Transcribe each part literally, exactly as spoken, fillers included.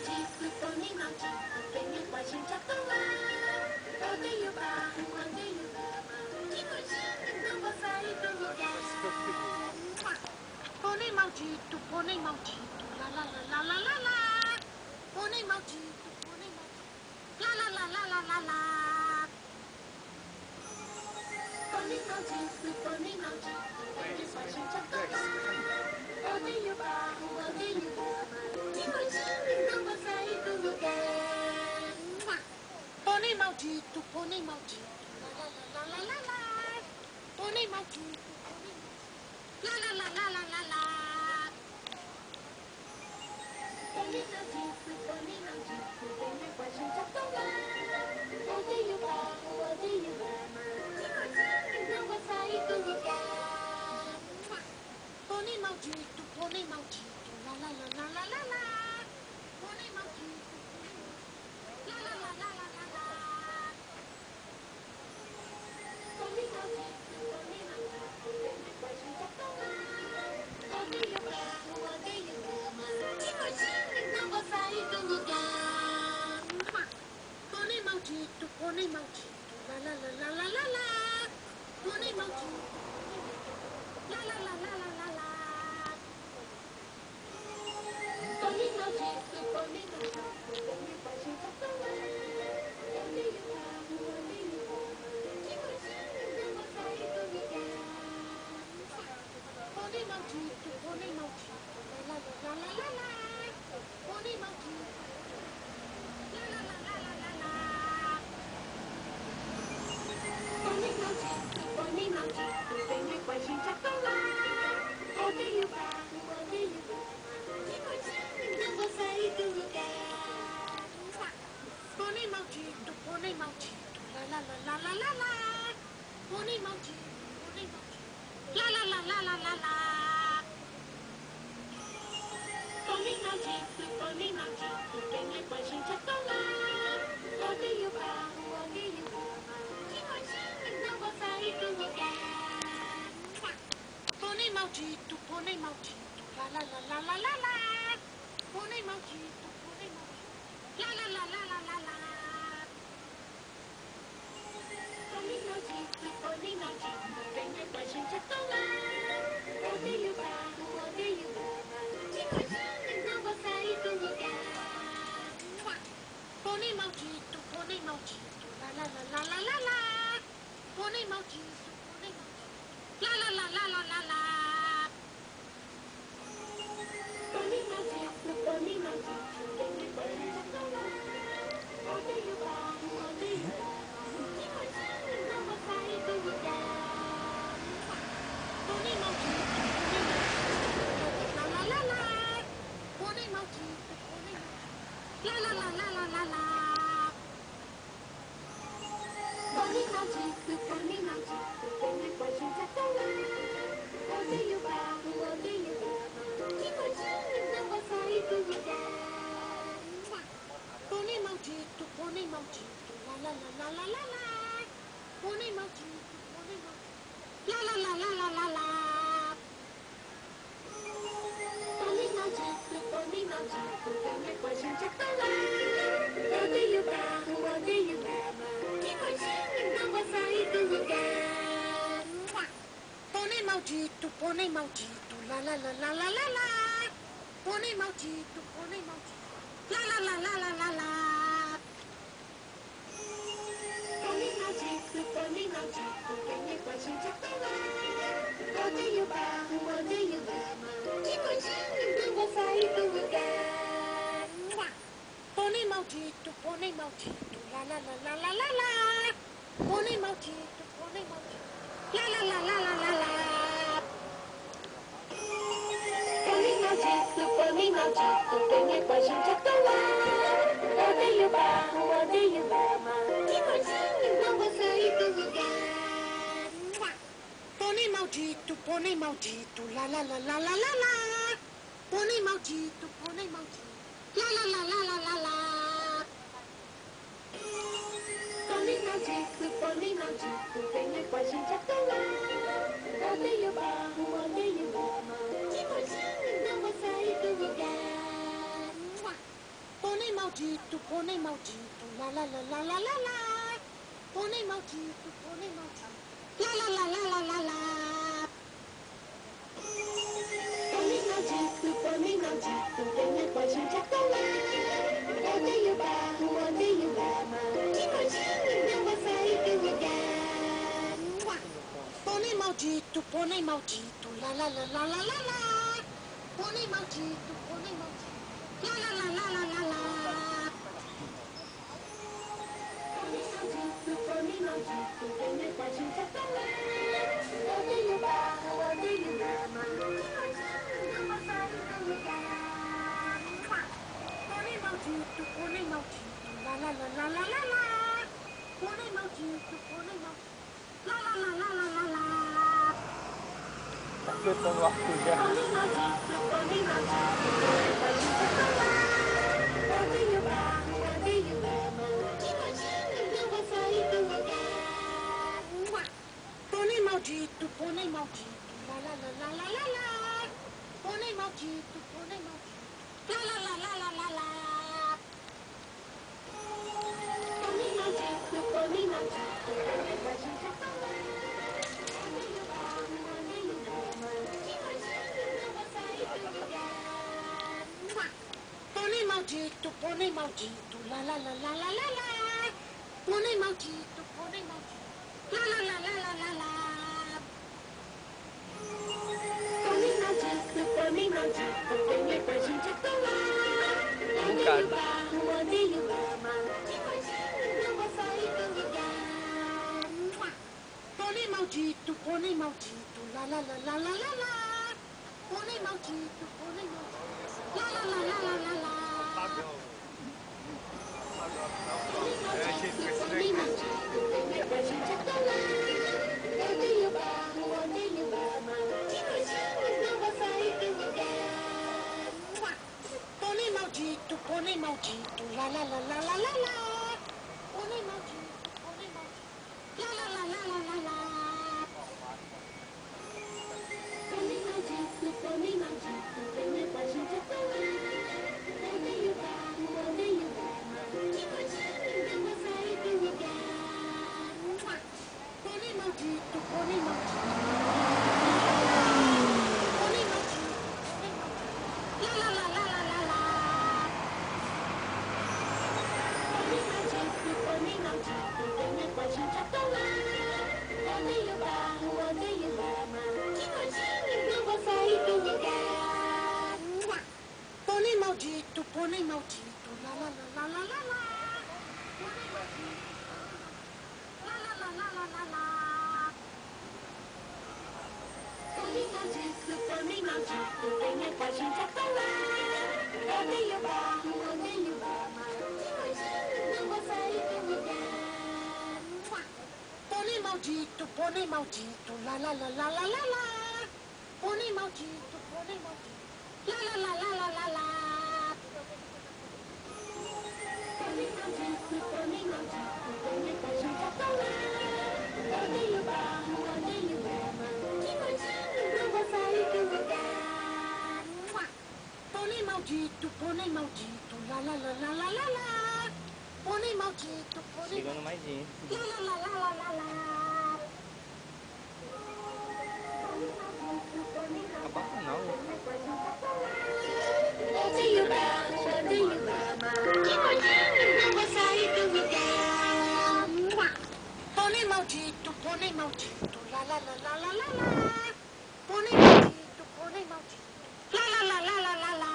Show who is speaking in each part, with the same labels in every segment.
Speaker 1: maldito, pônei maldito, vem com a gente atolar. Odeio barro, odeio lama, que nojinho, não vou sair do lugar. Pônei maldito, pônei maldito, lá lá lá lá lá lá lá. Pônei maldito, pônei maldito, lá lá lá lá lá lá lá. Pônei maldito, pônei maldito, vem com a gente atolar. Odeio barro, odeio lama, que nojinho, não vou sair do lugar. Pônei maldito, pônei maldito, lá lá lá lá lá lá. Pônei maldito, pônei maldito, lá lá lá lá lá lá lá. Pônei maldito, pônei maldito, vem com a gente atolar. Odeio barro, odeio lama, que nojinho, não vou sair do lugar. Pônei maldito, pônei maldito, lá lá lá lá lá lá lá. Pônei maldito, pônei maldito, lá lá lá lá lá lá lá. Pônei maldito, pônei maldito, vem com a gente atolar. Odeio barro, odeio lama, que nojinho, não vou sair do lugar. Pônei maldito, pônei maldito, lá lá lá lá lá lá lá. Pônei maldito, lá lá lá lá lá lá lá. Pônei maldito, pônei maldito, vem com a gente atolar. Odeio barro, odeio lama, que nojinho, não vou sair do lugar. Pônei maldito, pônei maldito, lá lá lá lá lá lá. Pônei maldito, lá lá lá lá lá lá lá. Pônei maldito, pônei maldito, vem com a gente atolar. Odeio barro, odeio lama, que nojinho, não vou sair do lugar. Pônei maldito, pônei maldito, lá lá lá lá lá lá lá. Pônei maldito, pônei maldito, lá lá lá lá lá lá lá. Pônei maldito, pônei maldito, vem com a gente atolar. Odeio barro, odeio lama, que nojinho, não vou sair do lugar. Pônei maldito, pônei maldito, lá lá lá lá lá lá lá. Pônei maldito, pônei maldito, lá lá lá lá lá lá lá. Pônei maldito, pônei maldito, vem com a gente atolar. Odeio barro, odeio lama, que nojinho, não vou sair do lugar. Pônei maldito, pônei maldito, lá lá lá lá lá lá lá. Pônei maldito, pônei maldito, lá lá lá lá lá lá lá. Pônei maldito, pônei maldito, vem com a gente atolar. Odeio barro, odeio lama, que nojinho, não vou sair do lugar. Pônei maldito, pônei maldito, lá lá lá lá lá. Pônei maldito, pônei maldito, lá lá lá lá lá lá lá. Pônei maldito, pônei maldito, vem com a gente atolar. Odeio barro, odeio lama, que nojinho, não vou sair do lugar. Pônei maldito, pônei maldito, lá lá lá lá lá lá lá. Pônei maldito, pônei maldito, lá lá lá lá lá lá lá. Pônei maldito, pônei maldito, vem com a gente atolar. Odeio barro, odeio lama, que nojinho, não vou sair do lugar. Pônei maldito, pônei maldito, lá lá lá lá lá lá lá. Pônei maldito, pônei maldito, lá lá lá lá lá lá lá. Pônei maldito, pônei maldito, vem com a gente atolar. Odeio barro, odeio lama, que nojinho, não vou sair do lugar. Pônei maldito, pônei maldito, lá lá lá lá lá lá lá. Pônei maldito, pônei maldito, lá lá lá lá lá lá lá. Pônei maldito, pônei maldito, vem com a gente atolar. Odeio barro, odeio lama, que nojinho, não vou sair do lugar. Pônei maldito, pônei maldito, lá lá lá lá lá lá lá. Pônei maldito, pônei maldito, lá lá lá lá lá lá lá. Pônei maldito, pônei maldito, vem com a gente atolar. Odeio barro, odeio lama, que nojinho, não vou sair do lugar. Pônei
Speaker 2: maldito, pônei maldito, lá lá lá lá lá lá lá. Pônei maldito, pônei maldito, lá lá lá lá lá lá lá.
Speaker 1: Pônei maldito, pônei maldito, venha com a gente atolar. Odeio barro, odeio lama, de nojinho não vou sair do lugar.
Speaker 2: Pônei maldito, pônei maldito, lá lá lá lá lá lá lá. Pônei maldito, pônei maldito, lá lá lá lá lá lá lá.
Speaker 1: Pônei maldito, pônei maldito, venha com a gente atolar. Odeio barro, odeio lama, de nojinho não vou sair do lugar.
Speaker 2: Pônei maldito, pônei maldito, lá lá lá lá lá lá lá. Pônei maldito, pônei maldito, lá lá lá lá lá lá lá.
Speaker 3: Tá cantando o Arthur já.
Speaker 1: Pônei maldito, pônei maldito, venha com a gente atolar. Odeio barro, odeio lama, de nojinho não vou sair do lugar.
Speaker 2: Pônei maldito, pônei maldito, lá lá lá lá lá lá lá. Pônei maldito, pônei maldito, lá lá lá lá lá lá lá.
Speaker 1: Pônei maldito, pônei maldito, venha com a gente atolar. Odeio barro, odeio lama, de nojinho não vou sair do lugar.
Speaker 2: Pônei maldito, pônei maldito, lá lá lá lá lá lá lá. Pônei maldito, pônei maldito, lá lá lá lá lá lá lá.
Speaker 1: Pônei maldito, pônei maldito, venha com a gente atolar. Odeio barro, odeio lama, de nojinho não vou sair do lugar.
Speaker 2: Pônei maldito, pônei maldito, lá lá lá lá lá lá lá. Pônei maldito, pônei maldito, lá lá lá lá lá lá lá.
Speaker 1: Pônei maldito, pônei maldito, venha com a gente atolar. Odeio barro, odeio lama, de nojinho não vou sair do lugar.
Speaker 2: Pônei maldito, pônei maldito, lá lá lá lá lá lá lá. Pônei maldito, pônei maldito, lá lá lá lá lá lá lá.
Speaker 1: Pônei maldito, pônei maldito, venha com a gente atolar. Odeio barro, odeio lama, de nojinho não vou sair do lugar.
Speaker 2: Pônei maldito, pônei maldito. Pônei maldito, pônei maldito, lá lá lá lá lá lá lá.
Speaker 1: Pônei maldito, pônei maldito, venha com a gente atolar. Odeio barro, odeio lama, de nojinho não vou sair do lugar.
Speaker 2: Pônei maldito, pônei maldito, lá lá lá lá lá lá lá. Pônei maldito, lá lá lá lá lá lá lá.
Speaker 1: Pônei maldito, pônei maldito, venha com a gente atolar. Odeio barro, odeio lama, de nojinho não vou sair do lugar.
Speaker 2: Pônei maldito, pônei maldito, lá lá lá lá lá lá lá. Pônei maldito, pônei maldito, lá lá lá lá lá lá lá.
Speaker 1: Pônei maldito, pônei maldito, venha com a gente atolar. Odeio barro, odeio lama, de nojinho não vou sair do lugar.
Speaker 2: Pônei maldito, pônei maldito, lá lá lá lá lá lá lá. Pônei maldito, pônei
Speaker 3: Chegando mais gente.
Speaker 2: lá lá lá lá lá lá lá.
Speaker 3: Abafa não.
Speaker 1: Odeio barro, odeio lama, de nojinho não vou sair do lugar.
Speaker 2: Pônei maldito, pônei maldito, lá lá lá lá lá lá lá. Pônei maldito, pônei maldito, lá lá lá lá lá lá lá.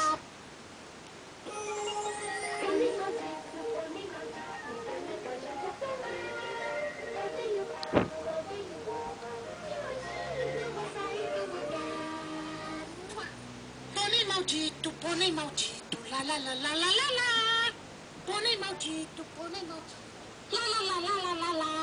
Speaker 1: Pônei maldito, pônei maldito, venha com a gente atolar. Odeio barro, odeio lama, de nojinho não vou sair do lugar.
Speaker 2: Pônei maldito, pônei maldito, lá lá lá lá lá lá lá. Pônei maldito, pônei maldito, lá lá lá lá lá lá lá.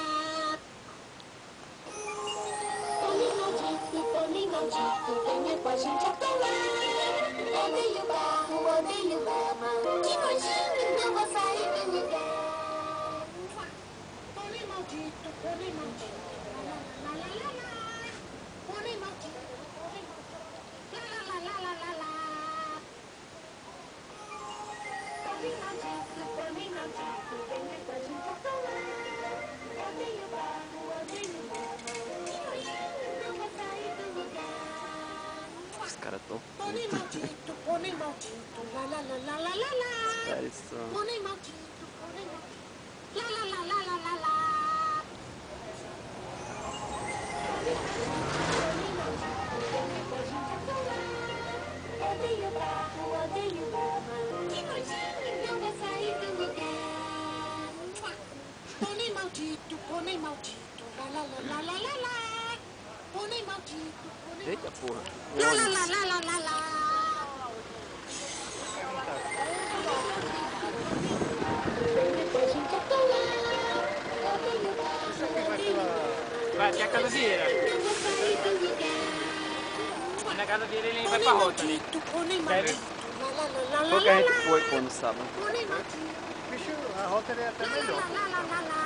Speaker 1: Pônei maldito, pônei maldito, venha com a gente atolar. Odeio barro, odeio lama, de nojinho não vou sair do lugar.
Speaker 2: Pônei maldito, pônei maldito, lá lá lá lá lá lá. Pônei maldito, pônei maldito, lá lá lá lá lá lá lá.
Speaker 1: Pônei maldito, pônei maldito, venha com a gente atolar. Odeio barro, odeio lama, que nojinho, não vou sair do lugar.
Speaker 3: Os caras tão
Speaker 2: Pônei
Speaker 3: putos.
Speaker 2: maldito, pônei maldito, lá lá lá lá lá lá lá.
Speaker 3: Os caras são...
Speaker 2: Pônei maldito, pônei maldito, lá lá lá lá lá lá lá.
Speaker 1: Odeio barro, odeio lama, que nojinho, não vou sair do lugar.
Speaker 2: Pônei maldito, pônei maldito, lá lá lá lá lá lá lá. Pônei maldito, pônei
Speaker 3: Eita
Speaker 2: maldito,
Speaker 3: porra.
Speaker 2: lá lá lá lá lá lá lá.
Speaker 1: Depois a gente atolar. Odeio barro, odeio lama,
Speaker 4: Vai até a casa vieira.
Speaker 1: não vou sair do lugar.
Speaker 4: E na casa vieira ele vai pra rota ali.
Speaker 2: Maldito, pônei maldito, lá lá lá lá lá
Speaker 3: Foi que a
Speaker 2: lá
Speaker 3: gente
Speaker 2: lá.
Speaker 3: foi, pô, no sábado.
Speaker 2: Pônei maldito,
Speaker 5: Bicho, a rota é até melhor.
Speaker 2: lá lá lá lá lá.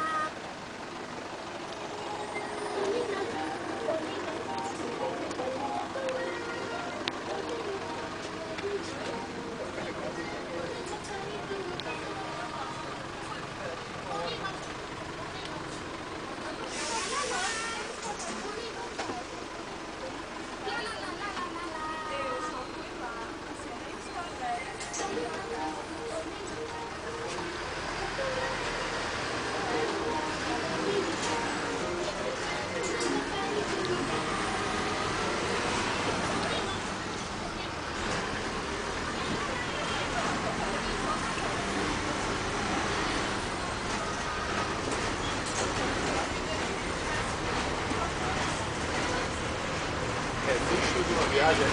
Speaker 5: É, luxo de uma viagem.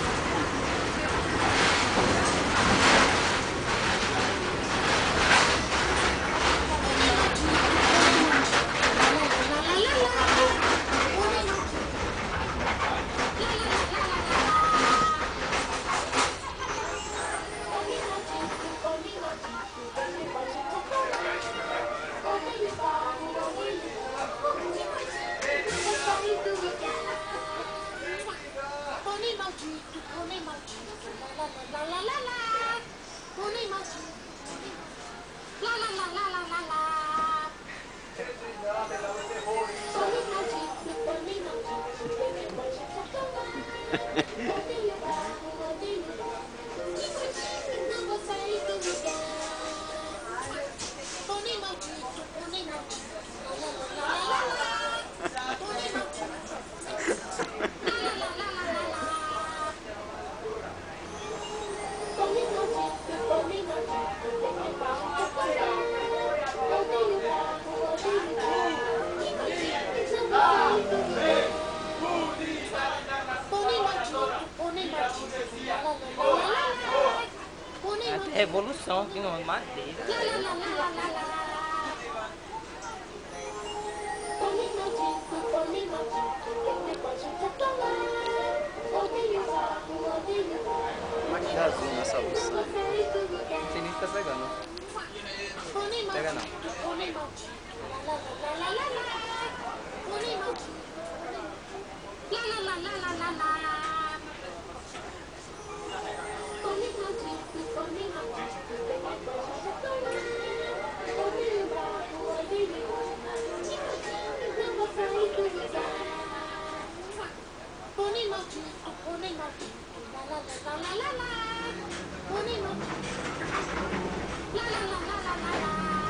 Speaker 2: Pônei maldito, pônei maldito, lá lá lá lá lá lá. Pônei maldito, lá lá lá lá lá lá lá.
Speaker 1: Pônei maldito, pônei maldito, venha com a gente atolar. Odeio barro, odeio lama, que nojinho, não vou sair do lugar.
Speaker 2: Pônei maldito, pônei maldito, lá lá lá lá lá lá. Pônei maldito, lá lá lá lá lá lá lá.
Speaker 1: Pônei maldito, pônei maldito, venha com a gente atolar. Odeio barro, odeio lama, que nojinho, não vou sair do lugar.
Speaker 2: Pônei maldito, pônei maldito, lá lá lá lá lá lá. Pônei
Speaker 4: Até
Speaker 2: maldito,
Speaker 4: revolução aqui no madeira.
Speaker 2: lá lá lá lá lá lá lá.
Speaker 1: Pônei maldito, pônei maldito, venha com a gente atolar. Odeio barro, odeio lama,
Speaker 3: Máquina azul nessa luz.
Speaker 1: não vou sair do lugar.
Speaker 3: Não sei nem se tá pegando.
Speaker 2: Pônei
Speaker 3: Pega
Speaker 2: maldito, pônei maldito, lá lá lá lá lá lá. Pônei maldito, lá lá lá lá lá lá lá.
Speaker 1: Pônei maldito, pônei maldito, venha com a gente atolar. Odeio barro, odeio lama, que nojinho, não vou sair do lugar.
Speaker 2: Pônei maldito, pônei maldito, lá lá lá lá lá lá lá. Pônei maldito, lá lá lá lá lá lá lá.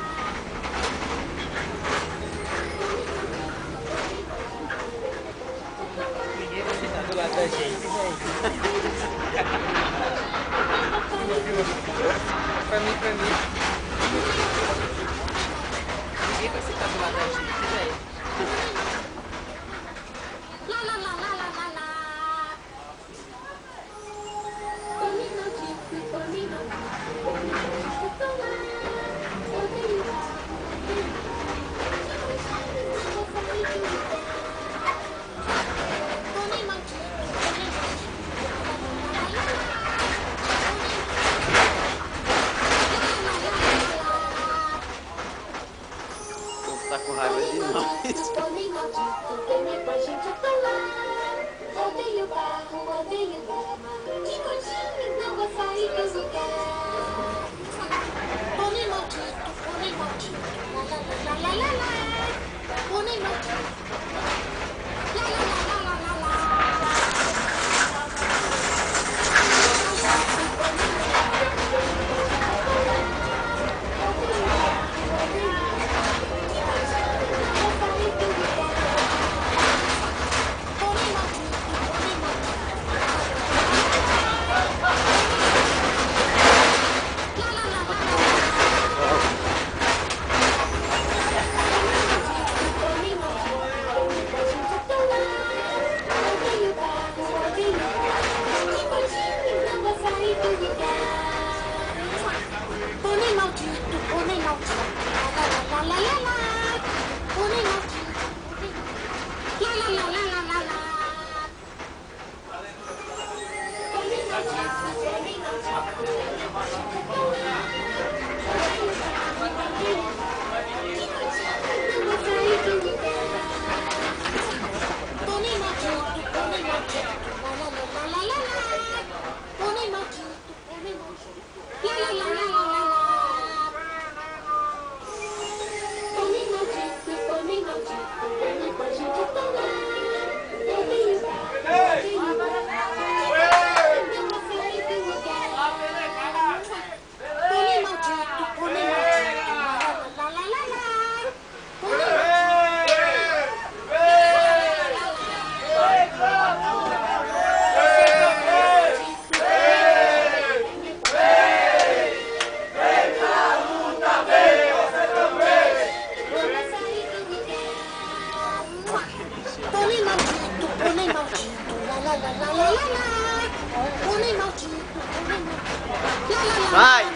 Speaker 4: Ninguém vai ficar do lado da gente, gente. Pra mim, pra mim. Ninguém vai ficar do lado da gente, velho.
Speaker 2: Lá lá lá lá lá lá lá.
Speaker 1: Pônei maldito, pônei maldito, venha com a gente atolar. Odeio barro, odeio lama, que nojinho, não vou sair do lugar.
Speaker 2: Pônei maldito, pônei maldito, lá lá lá lá lá lá.
Speaker 3: O povo tá com raiva de nós.
Speaker 1: Pônei maldito, venha com a gente atolar. Odeio barro, odeio lama, que nojinho, não vou sair do lugar.
Speaker 3: Vai!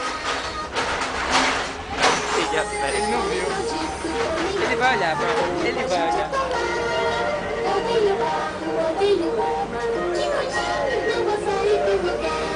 Speaker 3: Ele não viu.
Speaker 4: Ele vai olhar, bro. Ele vai olhar.
Speaker 1: Odeio barro, odeio lama. De noite não vou sair do lugar.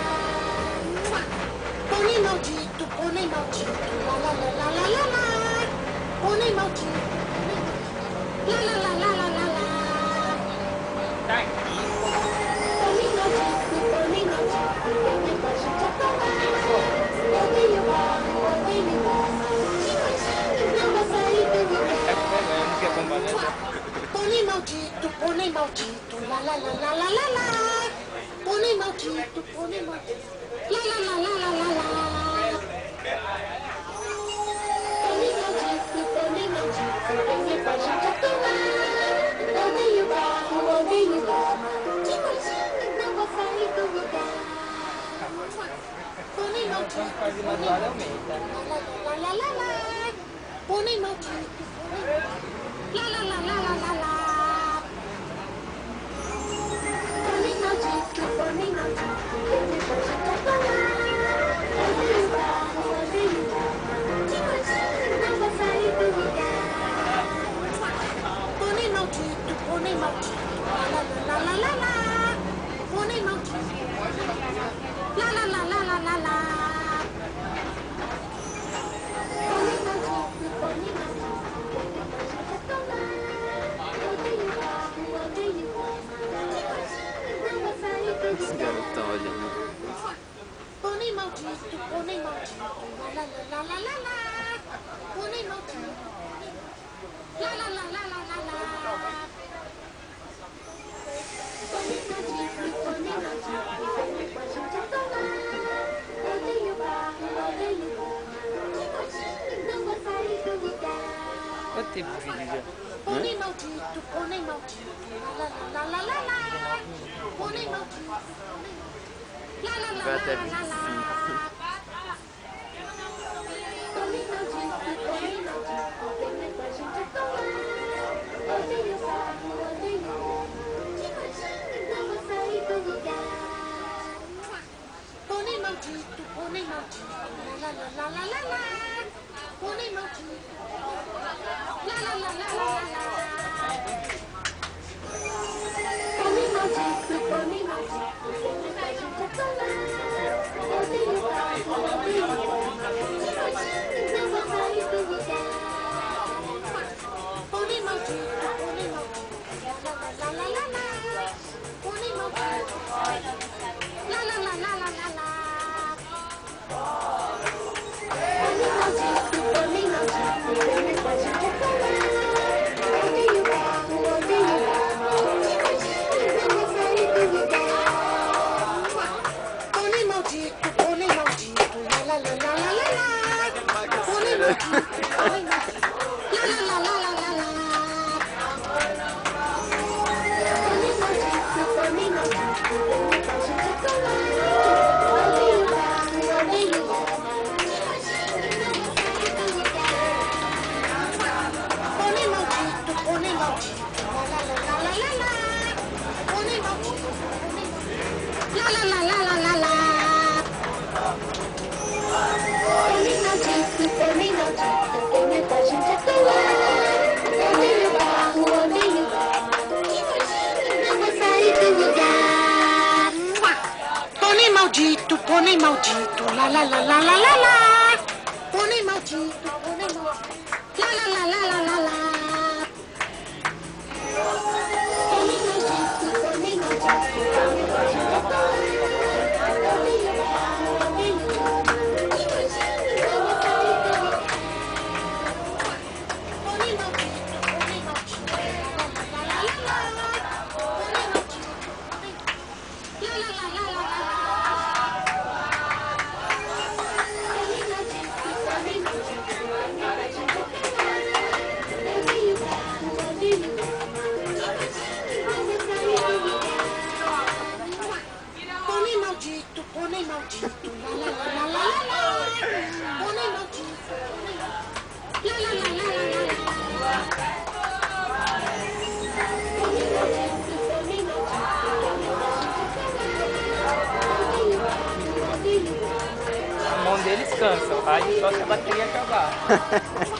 Speaker 2: Pônei maldito, pônei maldito, lá lá lá lá lá lá lá. Pônei maldito, lá lá lá lá lá lá lá.
Speaker 4: Tá aqui.
Speaker 1: Pônei maldito, pônei maldito, eu nem gosto de atolar. Odeio barro, odeio lama. De noite não vou sair do
Speaker 4: Tá
Speaker 1: lugar.
Speaker 4: com vergonha, não quer bombar, né?
Speaker 2: Pônei maldito, pônei maldito, lá lá lá lá lá lá lá. Pônei maldito, pônei maldito, lá lá lá lá lá lá lá.
Speaker 1: Pônei maldito, pônei maldito, eu nem gosto de atolar. Odeio barro, odeio lama. De noite não vou sair do lugar.
Speaker 2: Pônei
Speaker 4: Vamos
Speaker 2: maldito,
Speaker 4: fazer uma toalha aumenta.
Speaker 2: lá lá lá lá lá lá. Pônei maldito, pônei lá lá lá lá lá lá lá.
Speaker 1: Pônei maldito, pônei maldito, eu nem gosto de atolar. Odeio barro, odeio lama. De noite não vou sair do lugar.
Speaker 2: Pônei maldito, pônei maldito, lá lá lá lá lá lá. Pônei maldito, lá lá lá lá lá lá lá.
Speaker 1: Pônei maldito, pônei maldito, eu nem gosto de atolar. Odeio barro, odeio lama. De noite não vou sair do
Speaker 3: Esse
Speaker 1: lugar.
Speaker 3: garoto tá olhando.
Speaker 2: Pônei maldito, pônei maldito, lá lá lá lá lá lá lá. Pônei maldito, lá lá lá lá lá lá lá.
Speaker 1: Pônei maldito, pônei maldito, eu nem gosto de atolar. Odeio barro, odeio lama. De noite não vou sair do lugar.
Speaker 4: Quanto tempo de vídeo já?
Speaker 2: Pônei maldito, pônei maldito, lá lá lá lá lá lá. Pônei maldito, lá lá lá
Speaker 3: Vai até
Speaker 2: lá lá lá.
Speaker 3: vinte e cinco.
Speaker 1: Pônei maldito, pônei maldito, eu nem gosto de atolar. Odeio barro, odeio lama. De noite não vou sair do lugar.
Speaker 2: Pônei maldito, pônei maldito, lá lá lá lá lá lá lá. Pônei maldito, lá lá lá lá lá lá lá.
Speaker 1: Pônei maldito, pônei maldito, eu nem gosto de atolar. Odeio barro, odeio lama. De noite não vou sair do lugar.
Speaker 2: Pônei maldito, pônei maldito, lá lá lá lá lá lá. Pônei maldito, lá lá lá lá lá lá lá.
Speaker 1: Pônei maldito, pônei maldito, eu nem gosto de atolar. Odeio barro, odeio lama. De noite não vou sair do lugar.
Speaker 2: Pônei maldito, pônei maldito, lá lá lá lá lá lá lá. Pônei maldito, pônei maldito, lá lá lá lá lá lá lá.
Speaker 1: Pônei maldito, pônei maldito, eu nem gosto de atolar. Odeio barro, odeio lama. De noite não vou sair do lugar.
Speaker 2: Pônei maldito, pônei maldito, lá lá lá lá lá lá lá. Pônei maldito, pônei maldito, lá lá lá lá lá lá lá.
Speaker 1: Pônei maldito, pônei maldito, eu nem gosto de atolar. Odeio barro, odeio lama. De noite não vou sair do lugar.
Speaker 2: Pônei maldito, pônei maldito, lá lá lá lá lá lá lá. Pônei maldito, pônei maldito, lá lá lá lá lá lá lá.
Speaker 1: Pônei maldito, pônei maldito, eu nem gosto de atolar. Odeio barro, odeio lama. De noite não vou sair do lugar.
Speaker 2: Pônei maldito, pônei maldito, lá lá lá lá lá lá. Pônei maldito, pônei lá lá lá lá lá lá lá.
Speaker 1: Pônei maldito, pônei maldito, eu nem gosto de atolar.
Speaker 4: descansa. O rádio só se a bateria acabar.